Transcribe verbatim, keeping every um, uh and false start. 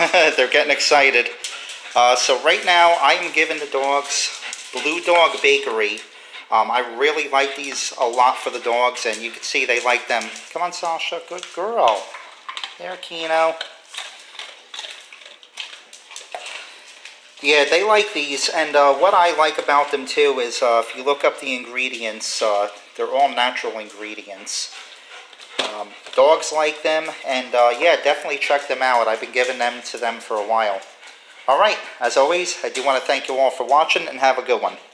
They're getting excited. Uh, so right now, I am giving the dogs Blue Dog Bakery. Um, I really like these a lot for the dogs, and you can see they like them. Come on, Sasha. Good girl. There, Kino. Yeah, they like these, and uh, what I like about them too is uh, if you look up the ingredients, uh, they're all natural ingredients. Um, dogs like them, and uh, yeah, definitely check them out. I've been giving them to them for a while. Alright, as always, I do want to thank you all for watching, and have a good one.